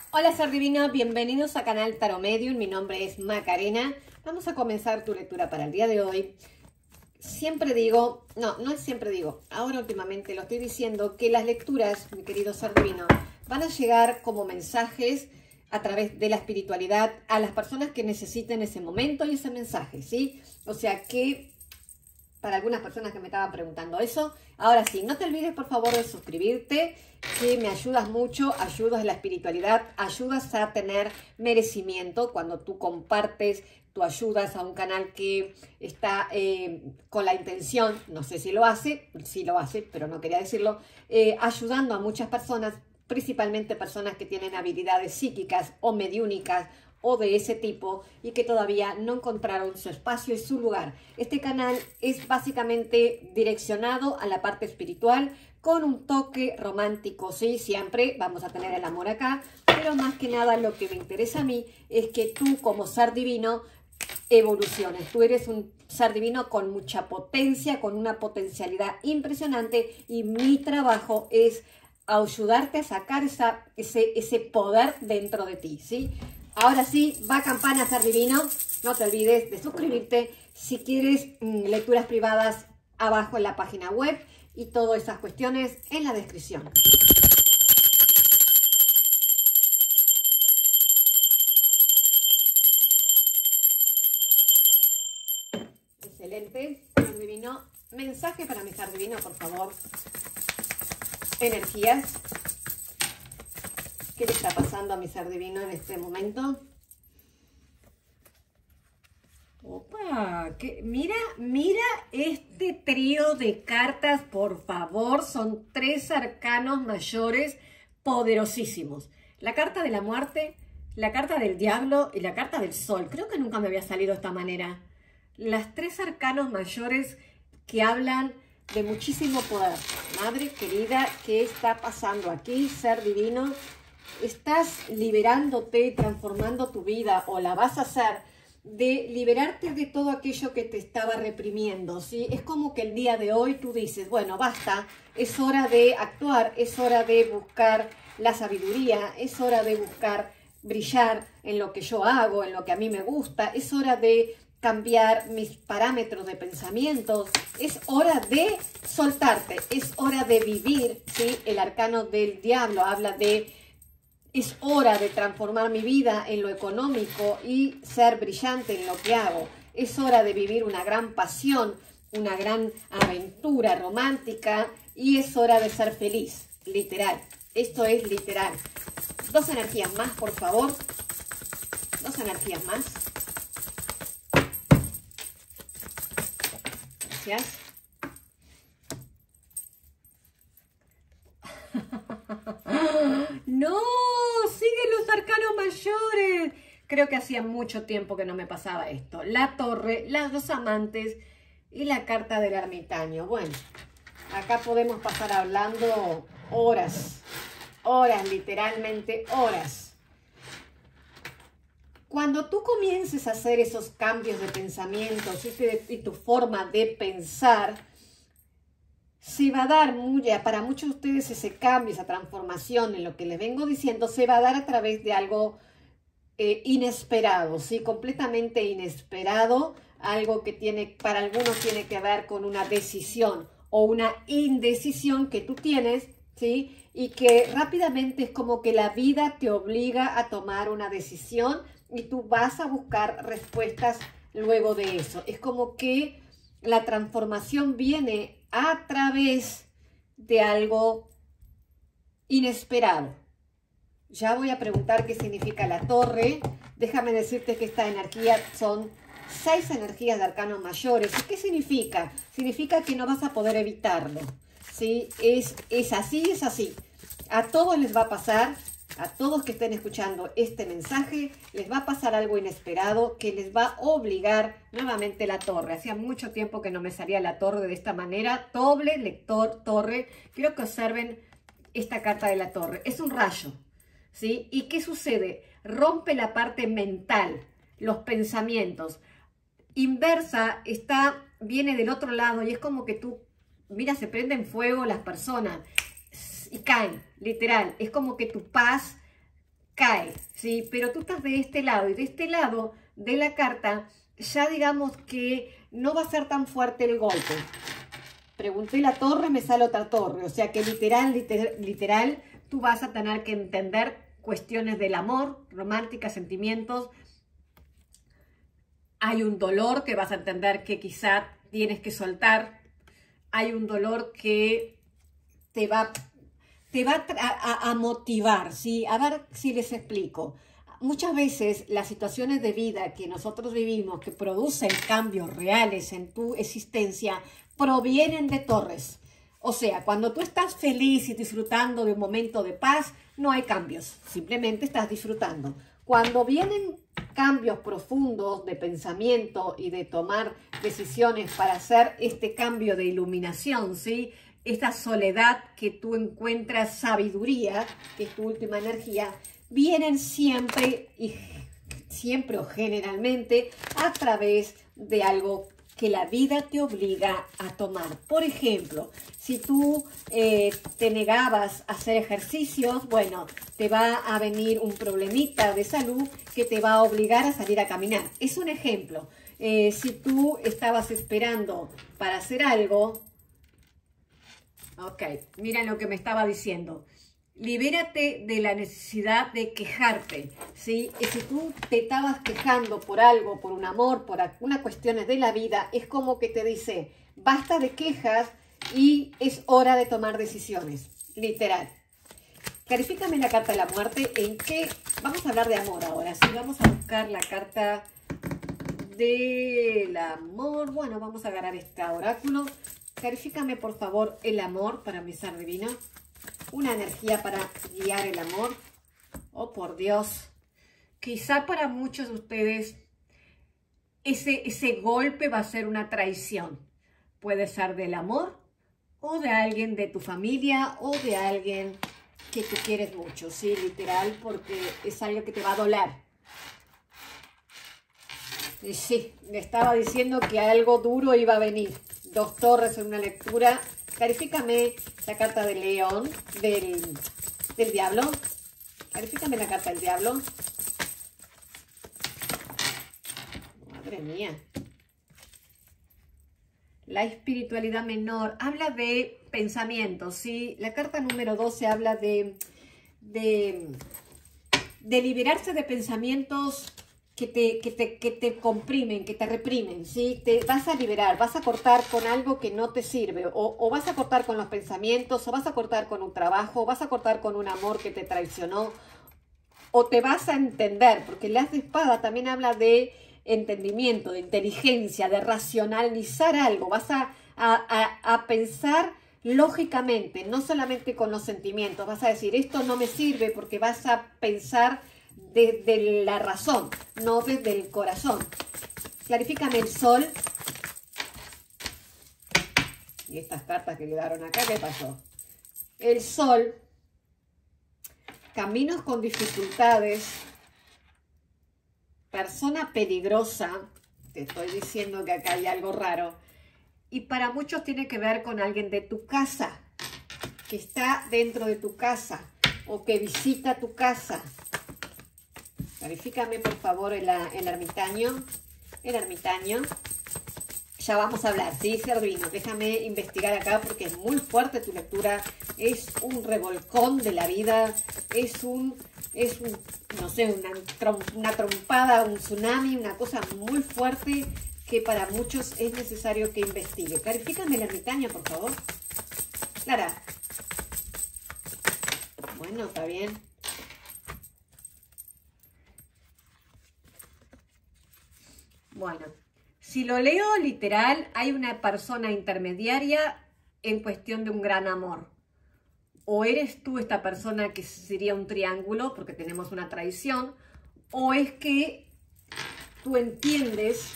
Hola Ser Divino, bienvenidos a Canal Tarot Medium, mi nombre es Macarena. Vamos a comenzar tu lectura para el día de hoy. Siempre digo, no es siempre digo, ahora últimamente lo estoy diciendo, que las lecturas, mi querido Ser Divino, van a llegar como mensajes a través de la espiritualidad a las personas que necesiten ese momento y ese mensaje, ¿sí? O sea que para algunas personas que me estaban preguntando eso, ahora sí, no te olvides por favor de suscribirte, que me ayudas mucho, ayudas a la espiritualidad, ayudas a tener merecimiento cuando tú compartes, tú ayudas a un canal que está con la intención, no sé si lo hace, sí lo hace, pero no quería decirlo, ayudando a muchas personas, principalmente personas que tienen habilidades psíquicas o mediúnicas o de ese tipo y que todavía no encontraron su espacio y su lugar. Este canal es básicamente direccionado a la parte espiritual con un toque romántico, sí, siempre vamos a tener el amor acá, pero más que nada lo que me interesa a mí es que tú como ser divino evoluciones. Tú eres un ser divino con mucha potencia, con una potencialidad impresionante y mi trabajo es ayudarte a sacar ese poder dentro de ti, ¿sí? Ahora sí, va campana Ser Divino. No te olvides de suscribirte. Si quieres lecturas privadas, abajo en la página web y todas esas cuestiones en la descripción. Excelente, Ser Divino. Mensaje para mi Ser Divino, por favor. Energías. ¿Qué le está pasando a mi Ser Divino en este momento? Opa, mira este trío de cartas, por favor. Son 3 arcanos mayores poderosísimos. La carta de la muerte, la carta del diablo y la carta del sol. Creo que nunca me había salido de esta manera. Las 3 arcanos mayores que hablan de muchísimo poder. Madre querida, ¿qué está pasando aquí, Ser Divino? Estás liberándote, transformando tu vida, o la vas a hacer, de liberarte de todo aquello que te estaba reprimiendo, ¿sí? Es como que el día de hoy tú dices, bueno, basta, es hora de actuar, es hora de buscar la sabiduría, es hora de buscar brillar en lo que yo hago, en lo que a mí me gusta, es hora de cambiar mis parámetros de pensamientos, es hora de soltarte, es hora de vivir, ¿sí? El arcano del diablo habla de es hora de transformar mi vida en lo económico y ser brillante en lo que hago. Es hora de vivir una gran pasión, una gran aventura romántica y es hora de ser feliz, literal. Esto es literal. 2 energías más, por favor. 2 energías más. Gracias. ¡No! ¡Siguen los arcanos mayores! Creo que hacía mucho tiempo que no me pasaba esto. La torre, las 2 amantes y la carta del ermitaño. Bueno, acá podemos pasar hablando horas. Horas, literalmente horas. Cuando tú comiences a hacer esos cambios de pensamientos y tu forma de pensar, se va a dar para muchos de ustedes ese cambio, esa transformación en lo que les vengo diciendo, se va a dar a través de algo inesperado, ¿sí? Completamente inesperado, algo que para algunos tiene que ver con una decisión o una indecisión que tú tienes, ¿sí? Y que rápidamente es como que la vida te obliga a tomar una decisión y tú vas a buscar respuestas luego de eso. Es como que la transformación viene a través de algo inesperado. Ya voy a preguntar qué significa la torre. Déjame decirte que esta energía son 6 energías de arcanos mayores. ¿Y qué significa? Significa que no vas a poder evitarlo, ¿sí? Es así, es así. A todos les va a pasar, a todos que estén escuchando este mensaje, les va a pasar algo inesperado que les va a obligar nuevamente la torre. Hacía mucho tiempo que no me salía la torre de esta manera. Doble lector, torre. Quiero que observen esta carta de la torre. Es un rayo, ¿sí? ¿Y qué sucede? Rompe la parte mental, los pensamientos. Inversa viene del otro lado y es como que tú, mira, se prenden fuego las personas y caen, literal. Es como que tu paz cae, ¿sí? Pero tú estás de este lado y de este lado de la carta ya digamos que no va a ser tan fuerte el golpe. Pregunté la torre, me sale otra torre, o sea que literal, tú vas a tener que entender cuestiones del amor, románticas, sentimientos. Hay un dolor que vas a entender que quizá tienes que soltar. Hay un dolor que te va a motivar, ¿sí? A ver si les explico. Muchas veces las situaciones de vida que nosotros vivimos, que producen cambios reales en tu existencia, provienen de torres. O sea, cuando tú estás feliz y disfrutando de un momento de paz, no hay cambios, simplemente estás disfrutando. Cuando vienen cambios profundos de pensamiento y de tomar decisiones para hacer este cambio de iluminación, ¿sí? Esta soledad que tú encuentras sabiduría, que es tu última energía, vienen siempre o generalmente a través de algo que la vida te obliga a tomar. Por ejemplo, si tú te negabas a hacer ejercicios, bueno, te va a venir un problemita de salud que te va a obligar a salir a caminar. Es un ejemplo. Si tú estabas esperando para hacer algo, ok, miren lo que me estaba diciendo. Libérate de la necesidad de quejarte, ¿sí? Y si tú te estabas quejando por algo, por un amor, por algunas cuestiones de la vida, es como que te dice, basta de quejas y es hora de tomar decisiones, literal. Clarifícame la carta de la muerte, ¿en qué? Vamos a hablar de amor ahora, ¿sí? Vamos a buscar la carta del amor. Bueno, vamos a agarrar este oráculo. Clarifícame, por favor, el amor para mi ser divino. Una energía para guiar el amor. Oh, por Dios. Quizá para muchos de ustedes ese golpe va a ser una traición. Puede ser del amor o de alguien de tu familia o de alguien que tú quieres mucho. Sí, literal, porque es algo que te va a doler. Y sí, me estaba diciendo que algo duro iba a venir. 2 torres en una lectura. Clarifícame la carta del león, del diablo. Clarifícame la carta del diablo. Madre mía. La espiritualidad menor. Habla de pensamientos, ¿sí? La carta número 12 habla de liberarse de pensamientos que te comprimen, que te reprimen, ¿sí? Te vas a liberar, vas a cortar con algo que no te sirve, o vas a cortar con los pensamientos, o vas a cortar con un trabajo, o vas a cortar con un amor que te traicionó, o te vas a entender, porque el as de espada también habla de entendimiento, de inteligencia, de racionalizar algo, vas a pensar lógicamente, no solamente con los sentimientos, vas a decir, esto no me sirve, porque vas a pensar desde la razón, no desde el corazón. Clarifícame el sol. Y estas cartas que quedaron acá, ¿qué pasó? El sol, caminos con dificultades, persona peligrosa, te estoy diciendo que acá hay algo raro, y para muchos tiene que ver con alguien de tu casa, que está dentro de tu casa, o que visita tu casa. Clarifícame, por favor, el ermitaño. El ermitaño. Ya vamos a hablar, ¿sí, Servino? Déjame investigar acá porque es muy fuerte tu lectura. Es un revolcón de la vida. Es un no sé, una trompada, un tsunami, una cosa muy fuerte que para muchos es necesario que investigue. Clarifícame el ermitaño, por favor. Clara. Bueno, está bien. Bueno, si lo leo literal, hay una persona intermediaria en cuestión de un gran amor. O eres tú esta persona que sería un triángulo, porque tenemos una traición, o es que tú entiendes,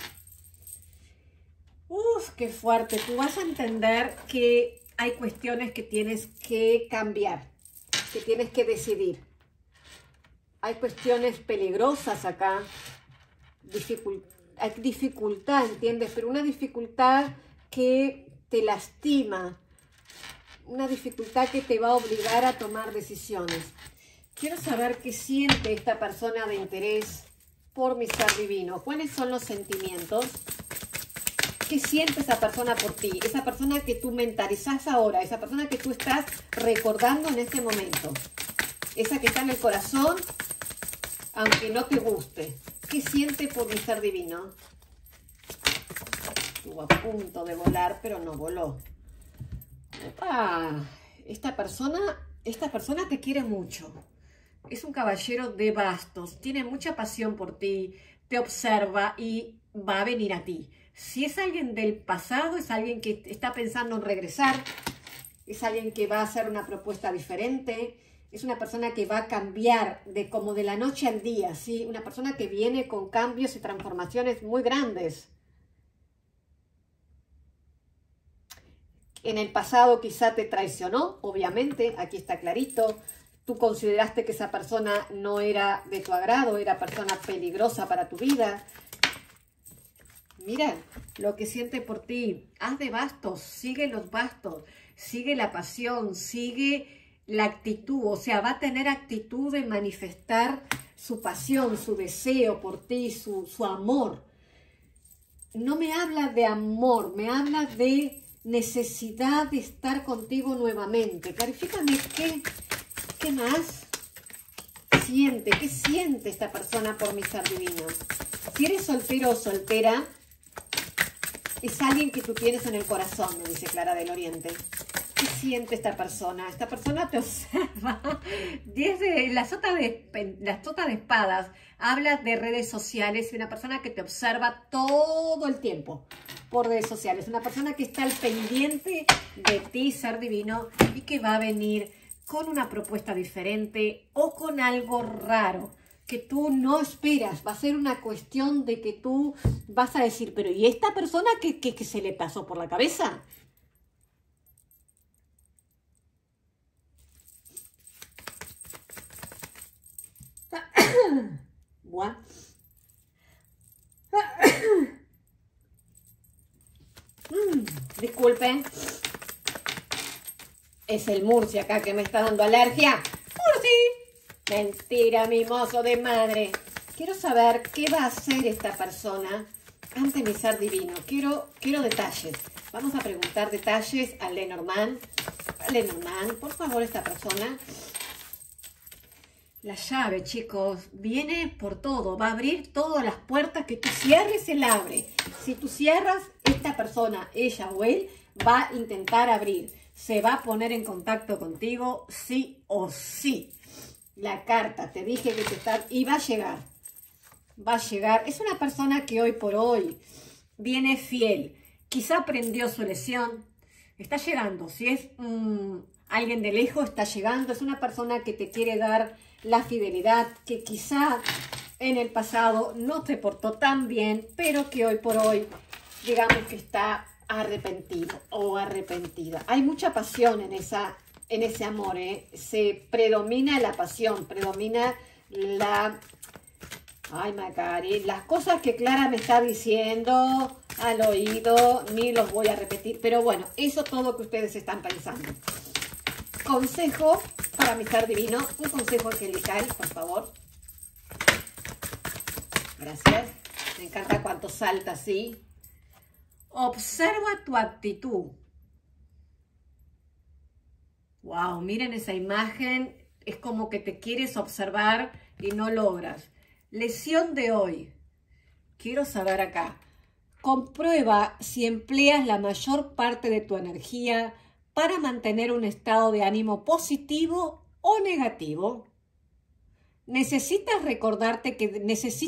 qué fuerte, tú vas a entender que hay cuestiones que tienes que cambiar, que tienes que decidir. Hay cuestiones peligrosas acá, hay dificultad, ¿entiendes? Pero una dificultad que te lastima, una dificultad que te va a obligar a tomar decisiones. Quiero saber qué siente esta persona de interés por mi ser divino. ¿Cuáles son los sentimientos? ¿Qué siente esa persona por ti? Esa persona que tú mentalizás ahora, esa persona que tú estás recordando en este momento. Esa que está en el corazón, aunque no te guste. ¿Qué siente por mi ser divino? Estuvo a punto de volar, pero no voló. ¡Opa! Esta persona te quiere mucho. Es un caballero de bastos. Tiene mucha pasión por ti. Te observa y va a venir a ti. Si es alguien del pasado, es alguien que está pensando en regresar, es alguien que va a hacer una propuesta diferente, es una persona que va a cambiar como de la noche al día, ¿sí? Una persona que viene con cambios y transformaciones muy grandes. En el pasado quizá te traicionó, obviamente, aquí está clarito. Tú consideraste que esa persona no era de tu agrado, era persona peligrosa para tu vida. Mira lo que siente por ti. Haz de bastos, sigue los bastos, sigue la pasión, sigue la actitud. O sea, va a tener actitud de manifestar su pasión, su deseo por ti, su amor. No me habla de amor, me habla de necesidad de estar contigo nuevamente. Clarifícame qué más siente, qué siente esta persona por mi ser divino. Si eres soltero o soltera, es alguien que tú tienes en el corazón, me dice Clara del Oriente. ¿Qué siente esta persona? Esta persona te observa. Desde la sota de espadas habla de redes sociales y una persona que te observa todo el tiempo por redes sociales. Una persona que está al pendiente de ti, ser divino, y que va a venir con una propuesta diferente o con algo raro que tú no esperas. Va a ser una cuestión de que tú vas a decir, pero ¿y esta persona qué se le pasó por la cabeza? Buah. Disculpen. Es el Murci acá que me está dando alergia. ¡Murci! Mentira, mimoso de madre. Quiero saber qué va a hacer esta persona ante mi ser divino. Quiero detalles. Vamos a preguntar detalles a Lenormand. Lenormand, por favor, esta persona. La llave, chicos, viene por todo. Va a abrir todas las puertas que tú cierres, él abre. Si tú cierras, esta persona, ella o él, va a intentar abrir. Se va a poner en contacto contigo, sí o sí. La carta, te dije que te está... Y va a llegar. Va a llegar. Es una persona que hoy por hoy viene fiel. Quizá aprendió su lección. Está llegando. Si es alguien de lejos, está llegando. Es una persona que te quiere dar la fidelidad, que quizá en el pasado no te portó tan bien, pero que hoy por hoy, digamos que está arrepentido o arrepentida. Hay mucha pasión en ese amor, ¿eh? Se predomina la pasión, predomina la... Ay, Macari, las cosas que Clara me está diciendo al oído, ni los voy a repetir, pero bueno, eso es todo lo que ustedes están pensando. Consejo para mi ser divino, un consejo angelical, por favor. Gracias. Me encanta cuánto salta así. Observa tu actitud. Wow, miren esa imagen. Es como que te quieres observar y no logras. Lección de hoy. Quiero saber acá. Comprueba si empleas la mayor parte de tu energía para mantener un estado de ánimo positivo o negativo. Necesitas recordarte que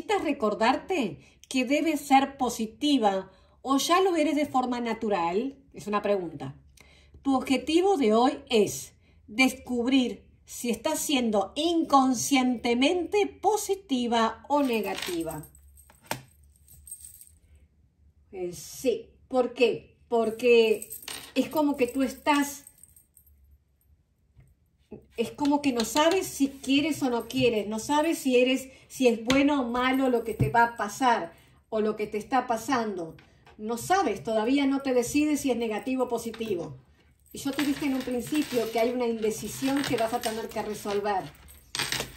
debes ser positiva o ya lo eres de forma natural. Es una pregunta. Tu objetivo de hoy es descubrir si estás siendo inconscientemente positiva o negativa. Sí. ¿Por qué? Porque es como que tú estás... Es como que no sabes si quieres o no quieres. No sabes si es bueno o malo lo que te va a pasar o lo que te está pasando. No sabes, todavía no te decides si es negativo o positivo. Y yo te dije en un principio que hay una indecisión que vas a tener que resolver.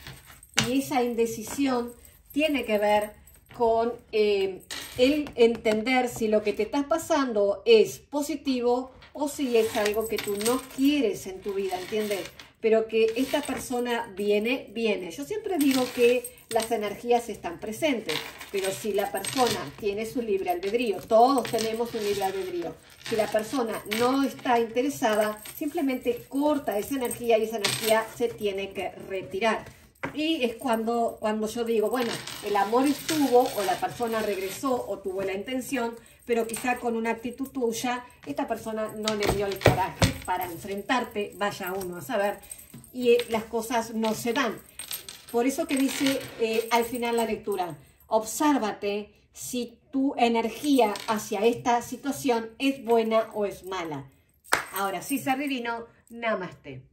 y esa indecisión tiene que ver con el entender si lo que te está pasando es positivo o si es algo que tú no quieres en tu vida, ¿entiendes? Pero que esta persona viene. Yo siempre digo que las energías están presentes, pero si la persona tiene su libre albedrío, todos tenemos un libre albedrío, si la persona no está interesada, simplemente corta esa energía y esa energía se tiene que retirar. Y es cuando yo digo, bueno, el amor estuvo, o la persona regresó, o tuvo la intención, pero quizá con una actitud tuya, esta persona no le dio el coraje para enfrentarte, vaya uno a saber, y las cosas no se dan. Por eso que dice al final la lectura, obsérvate si tu energía hacia esta situación es buena o es mala. Ahora sí, ser divino, namaste.